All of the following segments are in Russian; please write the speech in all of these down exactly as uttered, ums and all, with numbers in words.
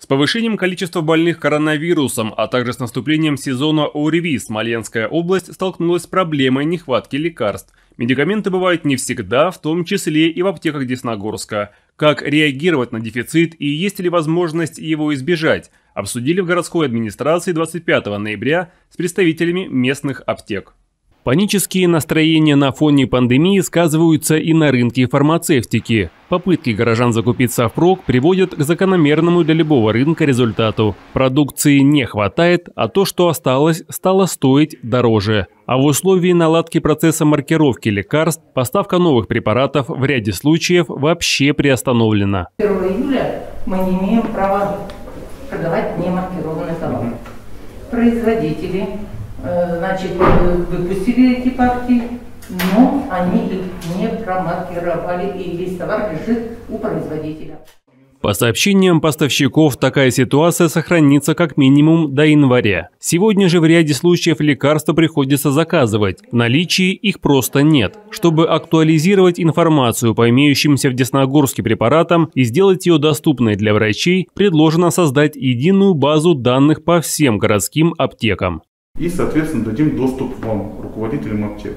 С повышением количества больных коронавирусом, а также с наступлением сезона ОРВИ Смоленская область столкнулась с проблемой нехватки лекарств. Медикаменты бывают не всегда, в том числе и в аптеках Десногорска. Как реагировать на дефицит и есть ли возможность его избежать, обсудили в городской администрации двадцать пятого ноября с представителями местных аптек. Панические настроения на фоне пандемии сказываются и на рынке фармацевтики. Попытки горожан закупиться впрок приводят к закономерному для любого рынка результату. Продукции не хватает, а то, что осталось, стало стоить дороже. А в условии наладки процесса маркировки лекарств поставка новых препаратов в ряде случаев вообще приостановлена. первого июля мы не имеем права продавать немаркированные товары. Производители Значит, выпустили эти партии, но они их не промаркировали, и весь товар лежит у производителя. По сообщениям поставщиков, такая ситуация сохранится как минимум до января. Сегодня же в ряде случаев лекарства приходится заказывать. В наличии их просто нет. Чтобы актуализировать информацию по имеющимся в Десногорске препаратам и сделать ее доступной для врачей, предложено создать единую базу данных по всем городским аптекам. И, соответственно, дадим доступ вам, руководителям аптек,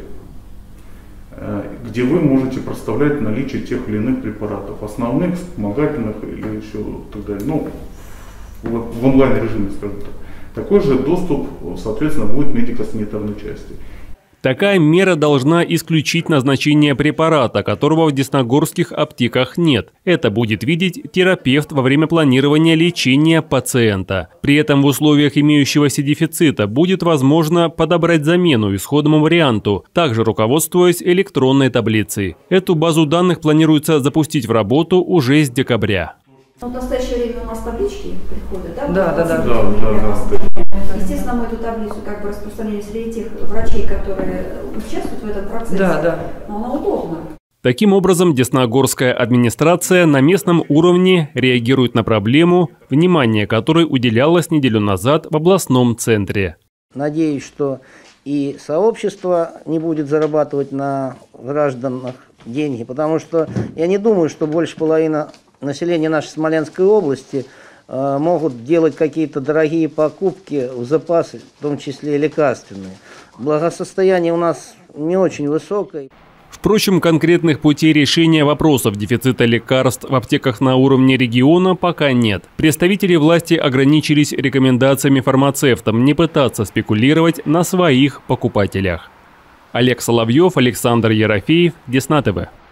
где вы можете проставлять наличие тех или иных препаратов, основных, вспомогательных или еще так далее, ну, в онлайн-режиме, скажем так. Такой же доступ, соответственно, будет в медико-санитарной части. Такая мера должна исключить назначение препарата, которого в десногорских аптеках нет. Это будет видеть терапевт во время планирования лечения пациента. При этом в условиях имеющегося дефицита будет возможно подобрать замену исходному варианту, также руководствуясь электронной таблицей. Эту базу данных планируется запустить в работу уже с декабря. В настоящее время у нас таблички приходят, да? Да, да, да. да, да, да. Естественно, мы эту таблицу как бы распространили среди тех врачей, которые участвуют в этом процессе. Да, да. Но она удобна. Таким образом, Десногорская администрация на местном уровне реагирует на проблему, внимание которой уделялось неделю назад в областном центре. Надеюсь, что и сообщество не будет зарабатывать на гражданах деньги, потому что я не думаю, что больше половины населения нашей Смоленской области э, могут делать какие-то дорогие покупки в запасы, в том числе и лекарственные. Благосостояние у нас не очень высокое. Впрочем, конкретных путей решения вопросов дефицита лекарств в аптеках на уровне региона пока нет. Представители власти ограничились рекомендациями фармацевтам не пытаться спекулировать на своих покупателях. Олег Соловьев, Александр Ерофеев, Десна ТВ.